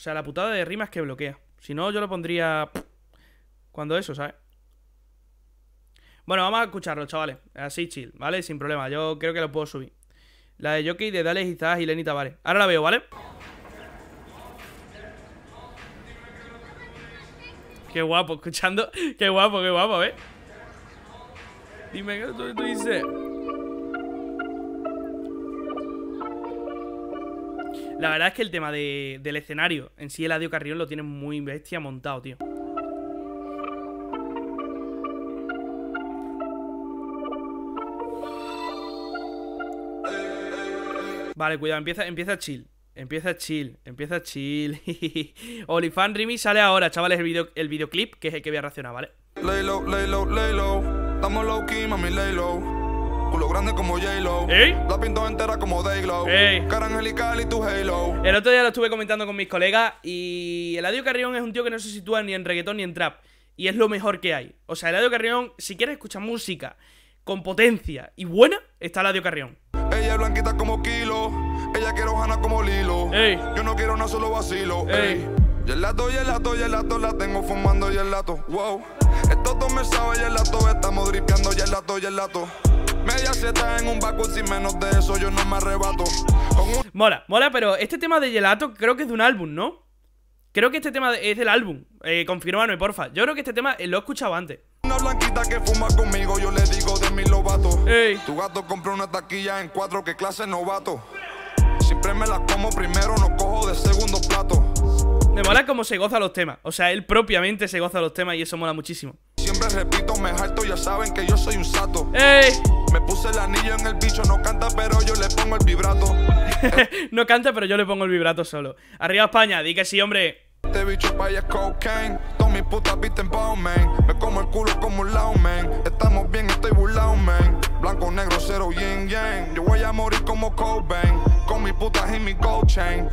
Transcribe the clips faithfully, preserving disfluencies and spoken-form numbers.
sea, la putada de rimas que bloquea. Si no, yo lo pondría cuando eso, ¿sabes? Bueno, vamos a escucharlo, chavales. Así chill, ¿vale? Sin problema, yo creo que lo puedo subir. La de Jockey de Dale Izaz y Lenny Tavares. Ahora la veo, ¿vale? Qué guapo, escuchando. Qué guapo, qué guapo, ¿eh? Dime qué tú, tú dices. La verdad es que el tema de, del escenario en sí, Eladio Carrión lo tiene muy bestia montado, tío. Vale, cuidado, empieza, empieza chill. Empieza chill, empieza chill. Olifan Rimi sale ahora, chavales, el, video, el videoclip, que es el que voy a reaccionar, ¿vale? Lay low, lay low, lay low. Estamos low key, mami, lay low. Culo grande como J-Lo. ¿Eh? La pinto entera como Dayglow. ¿Eh? Cara angelical y tu Halo. El otro día lo estuve comentando con mis colegas y Eladio Carrión es un tío que no se sitúa ni en reggaetón ni en trap. Y es lo mejor que hay. O sea, Eladio Carrión, si quieres escuchar música con potencia y buena, está Eladio Carrión. Ella es blanquita como Kilo. Ella quiere hojana como Lilo. Ey. Yo no quiero una solo vacilo. Ey. Y el lato, y el lato, y el lato la tengo fumando y el lato. Wow. Esto todo me sabe y el lato. Estamos dripeando y el lato, y el lato. Media seta en un backwood, sin menos de eso yo no me arrebato. Un... Mola, mola, pero este tema de Gelato creo que es de un álbum, ¿no? Creo que este tema es del álbum. Eh, confírmame, porfa. Yo creo que este tema lo he escuchado antes. Una blanquita que fuma conmigo, yo le digo de mi lobato. Ey. Tu gato compró una taquilla en cuatro, ¿qué clase novato? Siempre me la como primero, no cojo de segundo plato. Me mola cómo se goza los temas. O sea, él propiamente se goza los temas y eso mola muchísimo. Siempre repito, me harto, ya saben que yo soy un sato. ¡Ey! Me puse el anillo en el bicho, no canta, pero yo le pongo el vibrato. No canta, pero yo le pongo el vibrato solo. Arriba España, di que sí, hombre. Este bicho pa' allá es cocaine. Todas mis putas visten pa' un man. Me como el culo como un lao, man. Estamos bien, estoy burlao, man. Blanco, negro, cero, yin, yang. Yo voy a morir como Cobain. Con mis putas y mi gold chain.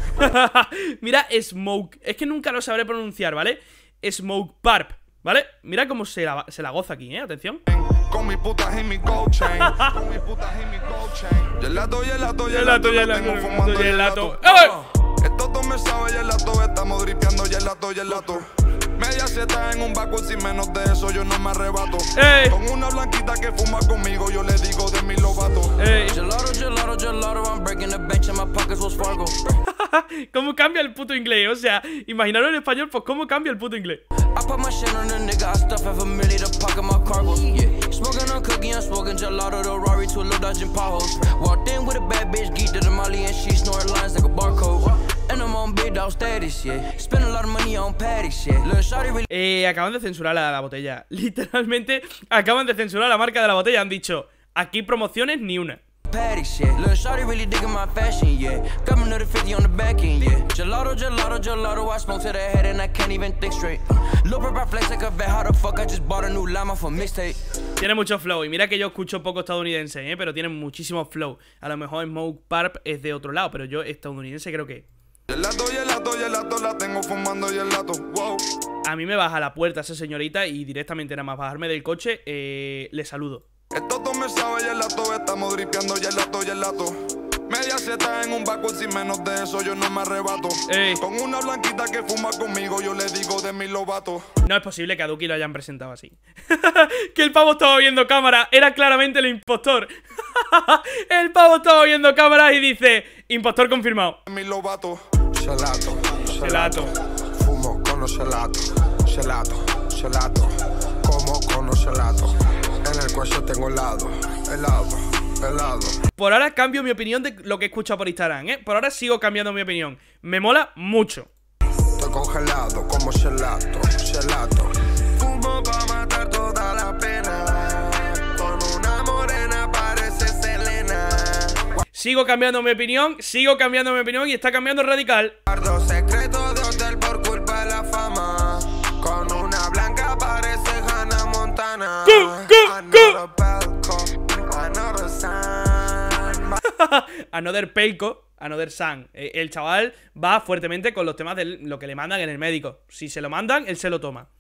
Mira, Smoke. Es que nunca lo sabré pronunciar, ¿vale? Smoke Parp, ¿vale? Mira cómo se la, se la goza aquí, ¿eh? Atención. Con mis putas y mi gold chain. Con mis putas y mi gold chain. Y el lato, y el lato, y el lato, y el lato. Tengo fumando y el lato. Esto todo me sabe y el lato. Estamos dripeando y el lato, y el lato. Media seta en un backwood, sin menos de eso yo no me arrebato. Ey. Con una blanquita que fuma conmigo, yo le digo de mi lobato. Ey. Gelato, gelato, gelato, I'm breaking the bench and my pockets was Fargo. ¿Cómo cambia el puto inglés? O sea, imaginaros en español, pues cómo cambia el puto inglés. I put my shit on a nigga, I stuff half a million to pocket my cargo. Yeah, smoking on cookie, I'm smoking gelato, the Rari to a little dodging potholes. Walked in with a bad bitch, geeked to the molly and she snorted lines like a barcode. And I'm on big dog status, yeah. Spend a lot of money on patties, yeah. Little shawty really... Eh, acaban de censurar la, la botella. Literalmente, acaban de censurar la marca de la botella. Han dicho, aquí promociones ni una. Patty shit, little shawty really digging my fashion, yeah. Got me another fifty on the back end, yeah. Gelato, gelato, gelato, I smoke to the head and I can't even think straight. Look up, I flex like a vet, how the fuck I just bought a new llama for mixtape. Tiene mucho flow, y mira que yo escucho poco estadounidense, eh, pero tiene muchísimo flow. A lo mejor Smoke Parp es de otro lado, pero yo estadounidense creo que... El lato, y el lato, y el lato, la tengo fumando y el lato, wow. A mí me baja la puerta esa señorita y directamente nada más bajarme del coche, eh, le saludo. Esto todo me sabe y el lato, estamos dripeando y el lato, y el lato. Media seta en un backwood, sin menos de eso yo no me arrebato. Ey. Con una blanquita que fuma conmigo, yo le digo de mi lobato. No es posible que a Duki lo hayan presentado así. Que el pavo estaba viendo cámara, era claramente el impostor. El pavo estaba viendo cámara y dice, impostor confirmado. Mi lobato. Gelato, gelato. Fumo con los gelato, gelato, gelato. Como con los gelato. En el cuello tengo helado, helado, helado. Por ahora cambio mi opinión de lo que he escuchado por Instagram, ¿eh? Por ahora sigo cambiando mi opinión. Me mola mucho. Estoy congelado como gelato, gelato. Fumo para matar toda la pena. Con una morena parece Selena. Sigo cambiando mi opinión, sigo cambiando mi opinión y está cambiando radical. Secreto de hotel por culpa de la fama. Con una blanca parece Hannah Montana. Another pelco, another sun. Another pelco, another sun. El chaval va fuertemente con los temas de lo que le mandan en el médico. Si se lo mandan, él se lo toma.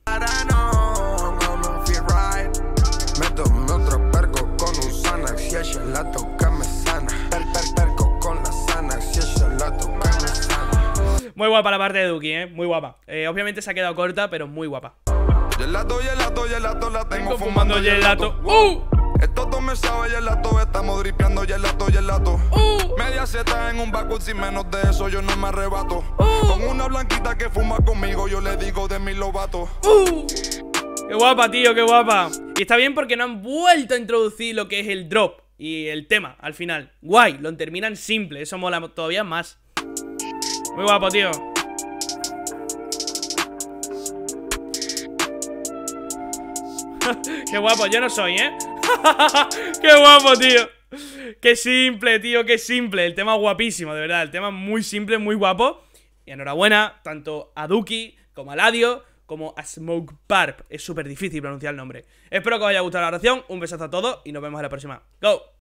Me tomé otro perco con un Xanax y ella la toca me sana. Per, per, perco con la Xanax y ella la toca me sana. Muy guapa la parte de Duki, eh, muy guapa. eh, Obviamente se ha quedado corta, pero muy guapa. Gelato, gelato, gelato, la tengo Tengo fumando fumando gelato. gelato. ¡Uh! Esto todo me sabe gelato, estamos dripeando gelato, gelato. ¡Uh! Media seta en un backwood, sin menos de eso yo no me arrebato. ¡Uh! Con una blanquita que fuma conmigo, yo le digo de mi lobato. ¡Uh! ¡Qué guapa, tío, qué guapa! Y está bien porque no han vuelto a introducir lo que es el drop y el tema al final. Guay, lo terminan simple, eso mola todavía más. Muy guapo, tío. Qué guapo, yo no soy, ¿eh? Qué guapo, tío. Qué simple, tío, qué simple. El tema guapísimo, de verdad. El tema muy simple, muy guapo. Y enhorabuena tanto a Duki como a Ladio como a Smoke Parp. Es súper difícil pronunciar el nombre. Espero que os haya gustado la oración. Un besazo a todos y nos vemos en la próxima. ¡Go!